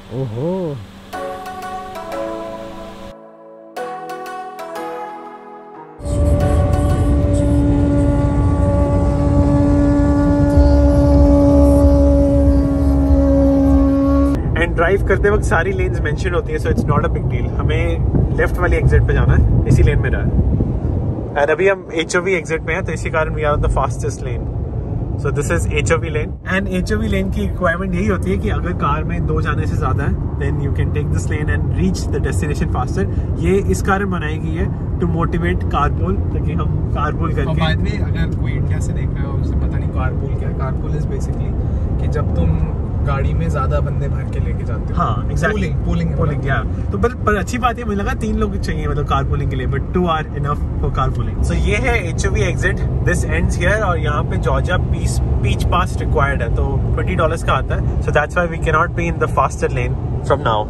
ओहो, and drive करते वक्त सारी लेन्स मेंशन होती है, so it's not a big deal. हमें लेफ्ट वाली एग्जिट पे जाना है, इसी लेन में रहा है। एंड अभी हम HOV एग्जिट पे हैं, तो इसी कारण we are on the fastest lane. So this is HOV lane. And HOV lane की रिक्वायरमेंट यही होती है कि अगर कार में 2 जाने से ज्यादा है, then you can take this lane and reach the destination faster. ये इस कारण बनाई गई है टू मोटिवेट कारपूल, ताकि हम कारपूल करके। बाद में अगर कोई इंडिया से देख रहा है और उसे पता नहीं कारपूल क्या है, कारपूल इज बेसिकली कि जब तुम गाड़ी में ज्यादा बंदे भर के लेके जाते हो। हाँ, एग्जैक्टली, पूलिंग या तो पर अच्छी बात है, मुझे लगा 3 लोग चाहिए मतलब कारपूलिंग के लिए, but 2 are enough for carpooling. So ये है HOV exit, this ends here, और यहाँ पे जॉर्जिया पीच पास रिक्वायर्ड है, तो $20 का आता है। So that's why we can not be in the faster lane from now.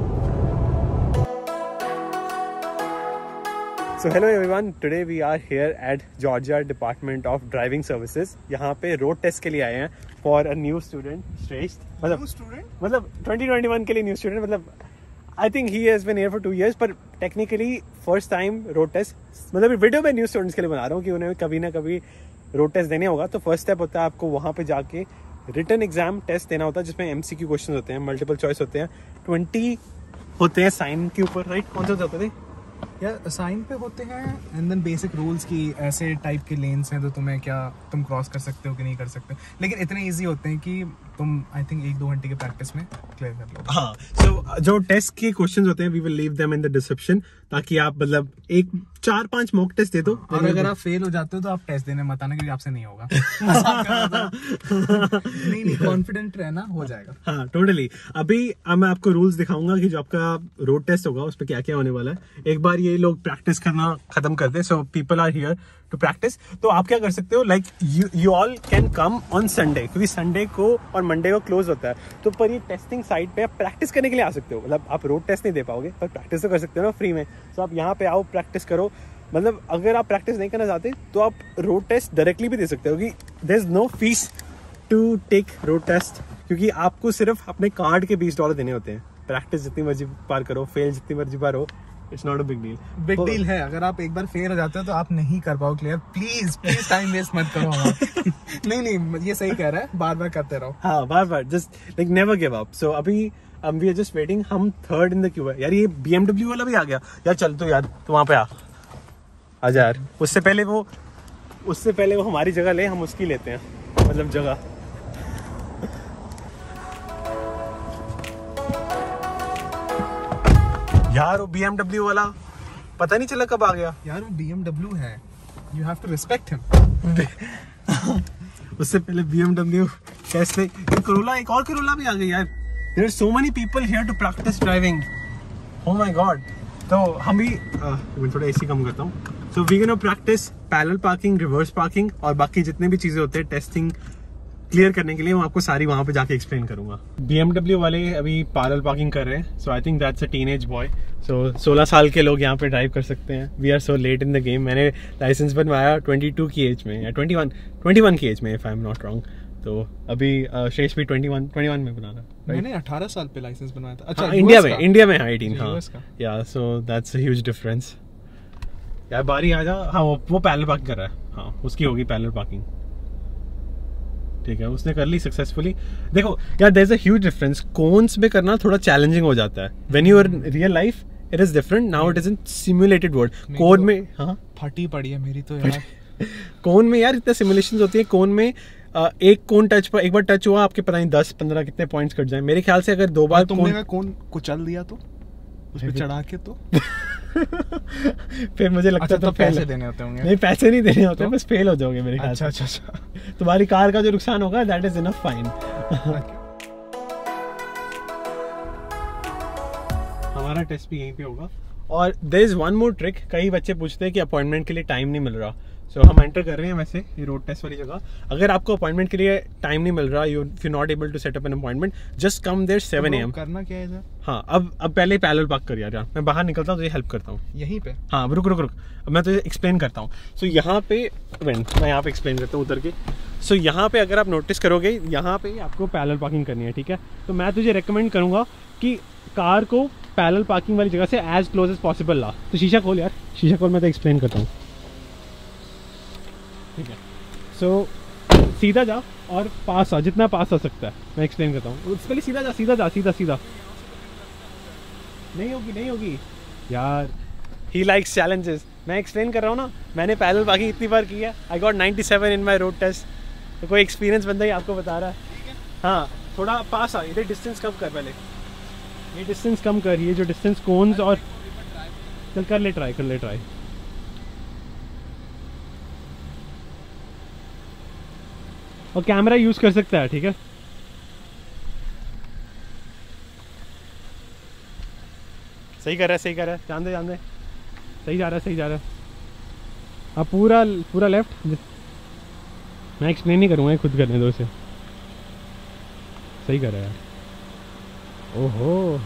So hello everyone, today we are here at Georgia Department of Driving Services। यहाँ पे रोड टेस्ट के लिए आए हैं for a new student, श्रेष्ठ, मतलब 2021 के लिए न्यू स्टूडेंट, मतलब I think he has been here for 2 years, पर technically first time road test, मतलब वीडियो में न्यू स्टूडेंट्स के लिए बना रहा हूँ कि उन्हें कभी ना कभी रोड टेस्ट देने होगा। तो फर्स्ट स्टेप होता है आपको वहाँ पे जाके रिटन एग्जाम टेस्ट देना होता है, जिसमें MCQ क्वेश्चन होते हैं, मल्टीपल चॉइस होते हैं, 20 होते हैं साइन के ऊपर, राइट? कौन से होते थे या साइन पे होते हैं, एंड देन बेसिक रूल्स की ऐसे टाइप के लेन्स हैं तो तुम क्रॉस कर सकते हो कि नहीं कर सकते, लेकिन इतने इजी होते हैं कि तुम आई थिंक 1-2 घंटे के प्रैक्टिस में क्लियर कर लो। हाँ, सो जो टेस्ट के क्वेश्चंस होते हैं we will leave them in the description, ताकि आप मतलब 4-5 मॉक टेस्ट दे दो, और अगर आप फेल हो जाते हो तो आप टेस्ट देने मत आना, क्योंकि आपसे नहीं होगा। नहीं, कॉन्फिडेंट रहना, हो जाएगा। हाँ, टोटली। अभी मैं आपको रूल्स दिखाऊंगा कि जो आपका रोड टेस्ट होगा उस पर क्या क्या होने वाला है। एक बार ये लोग प्रैक्टिस करना खत्म कर दे, so people are here to practice. तो आप क्या कर सकते हो, like you all can come on Sunday, क्योंकि संडे को और मंडे को क्लोज होता है, तो पर ये टेस्टिंग साइट पे आप प्रैक्टिस करने के लिए आ सकते हो। मतलब आप रोड टेस्ट नहीं दे पाओगे, पर प्रैक्टिस तो कर सकते हो ना फ्री में। तो आप यहाँ पे आओ, प्रैक्टिस करो। मतलब अगर आप प्रैक्टिस नहीं करना चाहते तो आप रोड टेस्ट डायरेक्टली भी दे सकते हो, कि there is no fees to take road test, क्योंकि आपको सिर्फ अपने कार्ड के $20 देने होते हैं। प्रैक्टिस जितनी मर्जी बार करो, फेल जितनी मर्जी बार हो, it's not a big deal. Big deal है, अगर आप एक बार फेल हो जाते हो तो आप नहीं कर पाओ क्लियर। प्लीज टाइम वेस्ट मत करो। नहीं, ये सही कह रहा है, बार बार करते रहो। हाँ, बार just like never give up. So अभी वी आर जस्ट वेटिंग, हम 3rd इन द क्यू है। यार ये BMW वाला भी आ गया यार, चल तो यार तो वहाँ पे आजा यार। उससे पहले वो हमारी जगह ले, हम उसकी लेते हैं, मतलब जगह। यार वो BMW वाला पता नहीं चला कब आ गया। यार वो BMW है, you have to respect him. उससे पहले BMW, टेस्ला, कोरोला, एक और कोरोला भी आ गई यार। There are so many people here to practice driving, oh my god. तो हम भी मैं थोड़ा AC कम करता हूँ। So we can practice parallel parking, reverse parking, और बाकी जितने भी चीजें होते हैं टेस्टिंग क्लियर करने के लिए, मैं आपको सारी वहां पे जाके एक्सप्लेन करूंगा। BMW वाले अभी पैरेलल पार्किंग कर रहे हैं, so I think that's a teenage boy. So 16 साल के लोग यहाँ पे ड्राइव कर सकते हैं। We are so late in the game. मैंने लाइसेंस बनवाया 22 की एज में, या 21 की एज में, if I am not wrong. तो अभी शेष भी 21 में बनाना। मैंने 18 साल पे लाइसेंस बनवाया था। अच्छा, हाँ, इंडिया में 18। हाँ, yeah so that's a huge difference. यार बारी आ जा। हाँ, वो पैरेलल पार्किंग कर रहा है। हाँ, उसकी होगी पैरेलल पार्किंग, ठीक है, उसने कर ली सक्सेसफुली। देखो यार, there is a huge difference. Cones में करना थोड़ा चैलेंजिंग हो जाता है। When you are in real life it is different, now it is in simulated world. Cone में हाँ फटी पड़ी है मेरी तो यार। कोन में यार इतने सिमुलेशंस होती है। कोन में एक कोन एक बार टच हुआ, आपके पता नहीं 10-15 कितने पॉइंट्स कट जाए। मेरे ख्याल से अगर 2 बार तुमने कोन कुचल दिया तो उस पे चढ़ा के तो फिर मुझे लगता है तो पैसे देने होते होंगे। नहीं, पैसे नहीं देने होते, बस फेल हो जाओगे मेरे ख्याल से। अच्छा। तुम्हारी कार का जो नुकसान होगा दैट इज इनफ फाइन। हमारा टेस्ट भी यहीं पे होगा। और there is one more trick. कई बच्चे पूछते हैं कि अपॉइंटमेंट के लिए टाइम नहीं मिल रहा। सो हम एंटर कर रहे हैं वैसे ये रोड टेस्ट वाली जगह। अगर आपको अपॉइंटमेंट के लिए टाइम नहीं मिल रहा, you not able to set up an appointment, just come there 7 AM। करना क्या है सर? हाँ, अब पहले पैरेलल पार्क कर यार। मैं बाहर निकलता हूँ, तुझे हेल्प करता हूँ यहीं पे। हाँ, रुक। अब मैं तुझे एक्सप्लेन करता हूँ। सो यहाँ पे मैं यहाँ पे एक्सप्लेन करता हूँ उतर के। सो यहाँ पे अगर आप नोटिस करोगे, यहाँ पे आपको पैरेलल पार्किंग करनी है, ठीक है। तो मैं तुझे रेकमेंड करूँगा कि कार को पैरेलल पार्किंग वाली जगह से एज क्लोज एज पॉसिबल ला। तो शीशा खोल यार, शीशा खोल, मैं तो एक्सप्लेन करता हूँ। ठीक है, सो सीधा जा और पास आ, जितना पास आ सकता है। मैं एक्सप्लेन करता हूँ। उसके लिए सीधा जा, सीधा जा, सीधा सीधा। नहीं होगी, नहीं होगी यार। He likes challenges. मैं एक्सप्लेन कर रहा हूँ ना, मैंने पैरेलल पार्किंग इतनी बार की है। I got 97 in my road test. तो कोई एक्सपीरियंस बंदा ही आपको बता रहा है। हाँ, थोड़ा पास आ, इधर डिस्टेंस कम कर पहले, ये डिस्टेंस कम कर, ये जो डिस्टेंस कोन्स और चल कर ले ट्राई, कर ले ट्राई। और कैमरा यूज कर सकता है, ठीक है। सही कर रहा है, सही कर रहा है, जान दे जान दे, सही जा रहा है, सही जा रहा है। अब पूरा पूरा लेफ्ट। मैं एक्सप्लेन नहीं करूँगा, खुद करने दो इसे। सही कर रहा है यार। ओहो,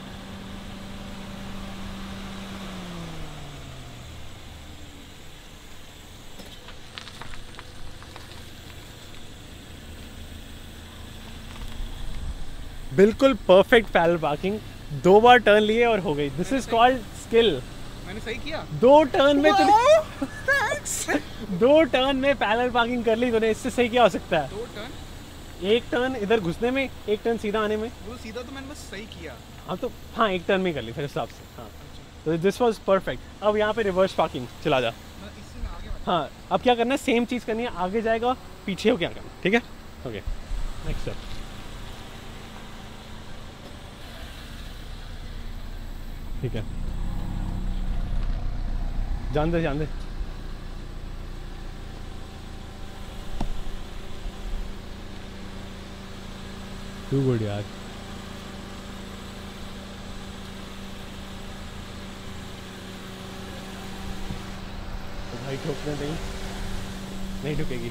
बिल्कुल परफेक्ट पैरेलल पार्किंग। 2 बार टर्न लिए और हो गई। This is called skill. मैंने सही किया। 2 टर्न में तूने 2 टर्न में पैरेलल पार्किंग कर ली तूने। इससे सही क्या हो सकता है? 2 टर्न, 1 टर्न इधर घुसने में, 1 टर्न सीधा आने में। वो सीधा तो मैंने बस सही किया। हाँ तो हाँ, 1 टर्न में कर ली फिर हिसाब से। हाँ, तो दिस वाज परफेक्ट। अब यहाँ पे रिवर्स पार्किंग चला जा। इससे मैं आगे हाँ, अब क्या करना है, सेम चीज़ करनी है। आगे जाएगा, पीछे हो क्या करना, ठीक है। Okay, next step. ठीक है, जान दे जान दे। टू गुड यार। तो भाई ठोकने नहीं, नहीं ठुकेगी।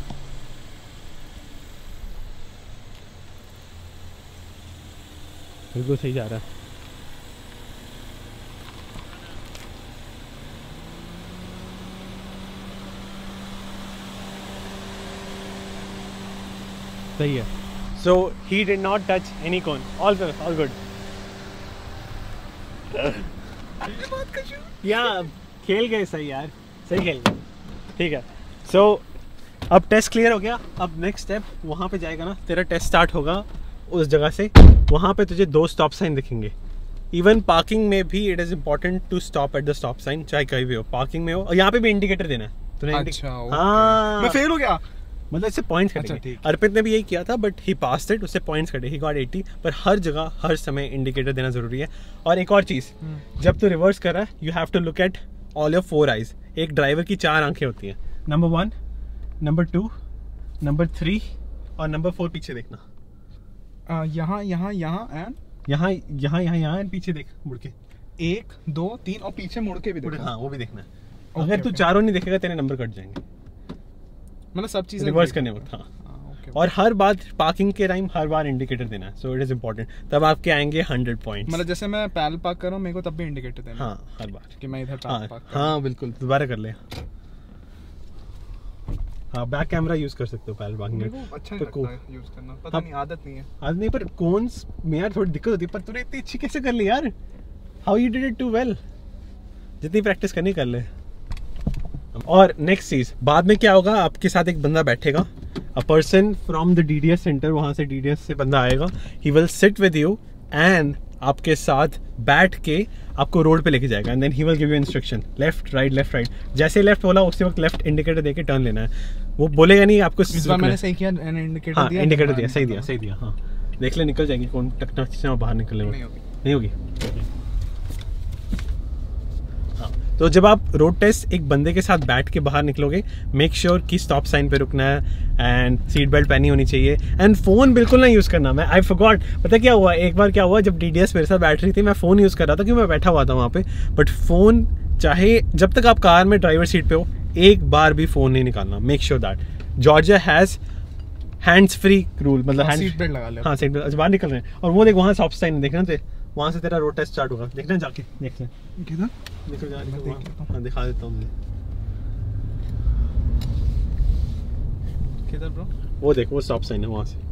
बिल्कुल सही जा रहा है। सही है। So he did not touch any cone. All good. या खेल गए सही यार, सही खेल गए। ठीक है, सो अब टेस्ट क्लियर हो गया। अब नेक्स्ट स्टेप वहाँ पे जाएगा ना, तेरा टेस्ट स्टार्ट होगा उस जगह से। वहाँ पे तुझे 2 स्टॉप साइन दिखेंगे। इवन पार्किंग में भी it is important to stop at the stop sign, चाहे कहीं भी हो, पार्किंग में हो। और यहाँ पे भी इंडिकेटर देना है तूने। अच्छा, हाँ, मैं फेल हो गया। मतलब इससे पॉइंट्स कटेंगे। अच्छा, ठीक। अर्पित ने भी यही किया था, बट ही पास्ड इट, उससे पॉइंट्स कटे। He got 80। पर हर जगह हर समय इंडिकेटर देना जरूरी है। और एक और चीज़, जब तू रिवर्स कर रहा है, you have to look at all your 4 eyes. एक ड्राइवर की 4 आंखें होती हैं। नंबर 1, नंबर 2, नंबर 3 और नंबर 4 पीछे देखना। यहाँ यहाँ यहाँ एंड यहाँ यहाँ यहाँ यहाँ एंड पीछे देख मुड़ के। 1 2 3 और पीछे मुड़ के भी देखना। हाँ, वो भी देखना है। अगर तू चारों नहीं देखेगा, तेरे नंबर कट जाएंगे। मतलब सब चीजें रिवर्स करने वक्त। हाँ, और हर बार पार्किंग के टाइम हर बार इंडिकेटर देना है। So it is important. तब आपके आएंगे 100 पॉइंट्स। मतलब जैसे मैं पैरेलल पार्क कर रहा हूँ, मेरे को तब भी इंडिकेटर देना। हाँ, हर बार कि मैं इधर पैरेलल पार्क कर। हाँ बिल्कुल, दोबारा कर ले। हाँ, बैक कैमरा यूज कर सकते हो पैरेलल पार्किंग में। मेरे को अच्छा नहीं लगता है यूज करना, पता नहीं, आदत नहीं है। आज नहीं, पर कोन्स में यार थोड़ी दिक्कत होती है। पर तूने इतनी अच्छी कैसे कर ली यार? How you did it too well. जितनी प्रैक्टिस करनी कर ले। और नेक्स्ट चीज, बाद में क्या होगा, आपके साथ एक बंदा बैठेगा, a person from the DDS center. वहां से डीडीएस से बंदा आएगा। He will sit with you and आपके साथ बैठ के आपको रोड पे लेके जाएगा। And then he will give you instruction, left right left right. जैसे लेफ्ट बोला उसी वक्त लेफ्ट इंडिकेटर देके टर्न लेना है। वो बोलेगा नहीं आपको। इस बार मैंने सही किया, इंडिकेटर हाँ, दिया। इंडिकेटर दिया, सही दिया, सही दिया। हाँ, देख ले, निकल जाएंगे। कौन टकना से बाहर निकलने में नहीं होगी। हाँ, तो जब आप रोड टेस्ट एक बंदे के साथ बैठ के बाहर निकलोगे, मेक श्योर कि स्टॉप साइन पे रुकना है एंड सीट बेल्ट पहनी होनी चाहिए। एंड फोन बिल्कुल ना यूज करना। मैं आई फॉरगॉट, पता क्या हुआ, एक बार क्या हुआ, जब डीडीएस मेरे साथ बैठ रही थी, मैं फोन यूज कर रहा था क्योंकि मैं बैठा हुआ था वहाँ पे। बट फोन, चाहे जब तक आप कार में ड्राइवर सीट पे हो, एक बार भी फोन नहीं निकालना। Make sure that Georgia has hands free rule. मतलब सीट बेल्ट लगा ले। हाँ, सीट बेल्ट। बाहर निकल रहे हैं और वो देख वहाँ स्टॉप साइन देखना थे, वहाँ से तेरा रोड टेस्ट स्टार्ट होगा। देखना जाके, देखना किधर निकल जा। हाँ, दिखा देता हूँ। किधर ब्रो? वो देख, वो स्टॉप साइन है वहाँ से।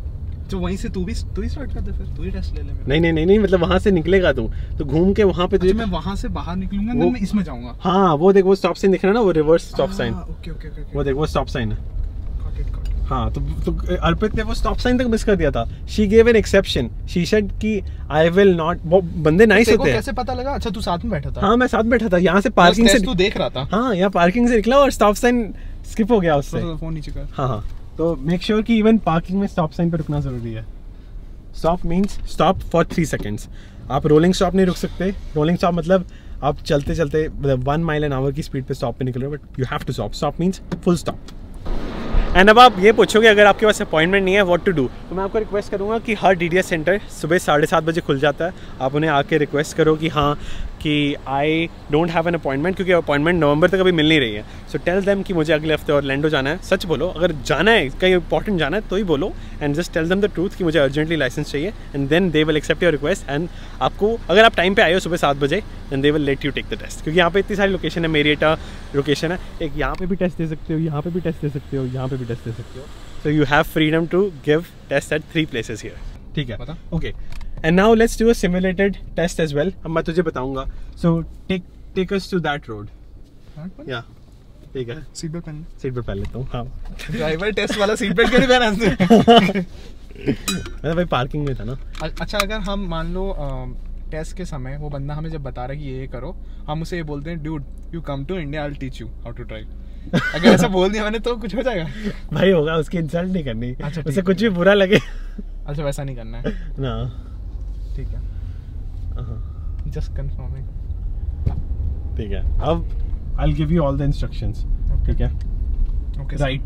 तो वहीं से तू ही स्टार्ट कर दे, फिर तू ही टेस्ट ले ले मेरा। नहीं, मतलब वहां से निकलेगा तू तो घूम के वहां पे तुझे मैं वहां से बाहर निकलूंगा तो मैं इसमें जाऊंगा। हाँ वो देख, वो स्टॉप साइन दिख रहा है ना, वो रिवर्स स्टॉप साइन। ओके वो देख, वो स्टॉप साइन है। हाँ तो अर्पित ने वो स्टॉप साइन तक मिस कर दिया था। She gave an exception, she said कि आई विल नॉट। वो बंदे नाइस होते हैं। कैसे पता लगा? अच्छा तू साथ में बैठा था? हाँ मैं साथ बैठा था, यहाँ से पार्किंग से तू देख रहा था। हाँ यहाँ पार्किंग से निकला और स्टॉप साइन स्किप हो गया उससे। फोन नीचे कर। हाँ तो मेक श्योर कि इवन पार्किंग में स्टॉप साइन पे रुकना जरूरी है। Stop means stop for 3 seconds. आप रोलिंग स्टॉप नहीं रुक सकते। रोलिंग स्टॉप मतलब आप चलते चलते 1 माइल एन आवर की स्पीड पे स्टॉप पे निकल रहे हो, but you have to stop. Stop means full stop. And अब आप ये पूछोगे अगर आपके पास अपॉइंटमेंट नहीं है व्हाट टू डू, तो मैं आपको रिक्वेस्ट करूँगा कि हर DDS सेंटर सुबह 7:30 बजे खुल जाता है। आप उन्हें आके रिक्वेस्ट करो कि हाँ कि I don't have an appointment, क्योंकि अपॉइंटमेंट नवंबर तक अभी मिल नहीं रही है। सो टेल देम कि मुझे अगले हफ्ते ऑरलैंडो जाना है। सच बोलो, अगर जाना है कहीं इंपॉर्टेंट जाना है तो ही बोलो, and just tell them the truth कि मुझे अर्जेंटली लाइसेंस चाहिए, and then they will accept your request. एंड आपको अगर आप टाइम पे आए हो सुबह 7 बजे, then they will let you take the test, क्योंकि यहाँ पे इतनी सारी लोकेशन है। मेरिटा लोकेशन है एक, यहाँ पे भी टेस्ट दे सकते हो, यहाँ पे भी टेस्ट दे सकते हो, यहाँ पे भी टेस्ट दे सकते हो। So you have freedom to give tests at 3 places here. ठीक है? पता? Okay. And now let's do a simulated test as well. अब मैं तुझे बताऊंगा. So take us to that road. Yeah. ठीक है. सीट बेल्ट पहन। सीट बेल्ट पहन लेता हूँ। हाँ. ड्राइवर टेस्ट वाला सीट बेल्ट क्यों नहीं पहना? मैं भाई पार्किंग में था ना। अच्छा अगर हम मान लो टेस्ट के समय वो बंदा हमें जब बता रहा है कि ये करो, हम उसे ये बोलते हैं dude you come to India I will teach you how to drive. अगर ऐसा बोल दिया मैंने तो कुछ हो जाएगा? भाई होगा, उसकी इंसल्ट नहीं करनी। अच्छा, उसे कुछ भी बुरा लगे। अच्छा वैसा नहीं करना है ना। ठीक है, जस्ट कंफर्मिंग। ठीक है, अब I will give you all the instructions. ठीक है? Okay right.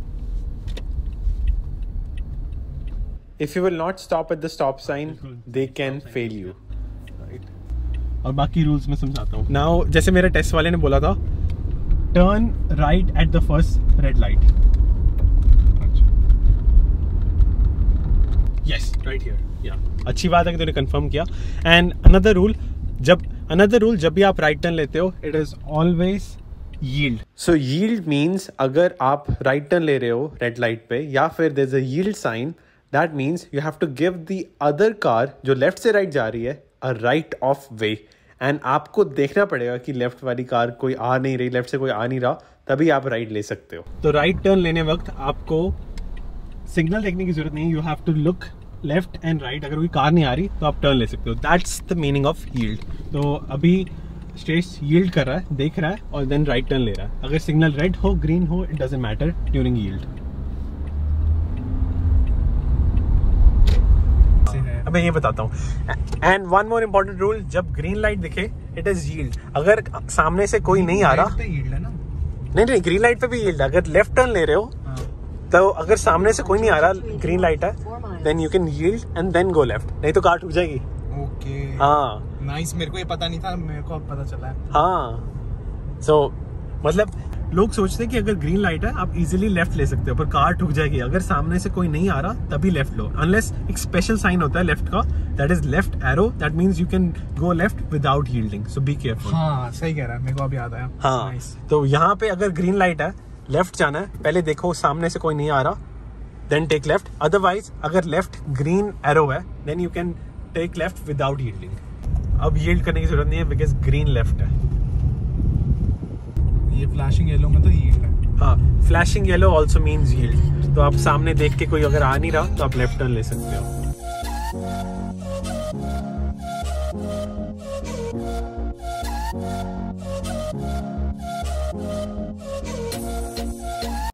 If you will not stop at the stop sign, they can fail you. और बाकी रूल्स में समझाता हूँ। Now जैसे मेरे टेस्ट वाले ने बोला था, turn right at the first red light. Yes, right here. Yeah. अच्छी बात है कि तूने कंफर्म किया। And another rule जब भी आप राइट टर्न लेते हो, it is always yield. So yield means अगर आप राइट टर्न ले रहे हो रेड लाइट पे या फिर there's a yield sign, that means you have to give the other car जो लेफ्ट से राइट जा रही है a right of way. And आपको देखना पड़ेगा कि लेफ्ट वाली कार कोई आ नहीं रही, लेफ्ट से कोई आ नहीं रहा, तभी आप राइट ले सकते हो। तो राइट टर्न लेने वक्त आपको सिग्नल देखने की जरूरत नहीं, you have to look left and right. अगर कोई कार नहीं आ रही तो आप टर्न ले सकते हो। That's the meaning of yield. तो अभी स्टेज यील्ड कर रहा है, देख रहा है और देन राइट टर्न ले रहा है। अगर सिग्नल रेड हो ग्रीन हो it doesn't matter during yield. मैं ये बताता हूँ। And one more important rule, जब ग्रीन लाइट दिखे इट इज यील्ड। अगर सामने से कोई नहीं आ रहा, नहीं ग्रीन लाइट पे भी यील्ड है। अगर लेफ्ट टर्न ले रहे हो तो अगर सामने से कोई नहीं आ रहा, ग्रीन लाइट है, then you can yield and then go left, नहीं तो कार ठुक जाएगी। ओके हाँ नाइस, मेरे को ये पता नहीं था, मेरे को अब पता चला है। हाँ सो मतलब लोग सोचते हैं कि अगर ग्रीन लाइट है आप इजीली लेफ्ट ले सकते हो, पर कार ठुक जाएगी। अगर सामने से कोई नहीं आ रहा तभी लेफ्ट लो, अनलेस एक स्पेशल साइन होता है लेफ्ट का, that is left arrow, that means you can go left without yielding, so be careful. हाँ सही कह रहा है, मेरे को अब याद आया। हाँ nice. तो यहाँ पे अगर ग्रीन लाइट है, लेफ्ट जाना है, पहले देखो सामने से कोई नहीं आ रहा, देन टेक लेफ्ट। अदरवाइज अगर लेफ्ट ग्रीन एरो है then you can take left without yielding. अब यील्ड करने की जरूरत नहीं है बिकॉज ग्रीन लेफ्ट है। ये फ्लैशिंग येलो में तो यील्ड है। हाँ, flashing yellow also means yield. तो आप सामने देख के कोई अगर आ नहीं रहा तो आप लेफ्ट टर्न ले सकते हो।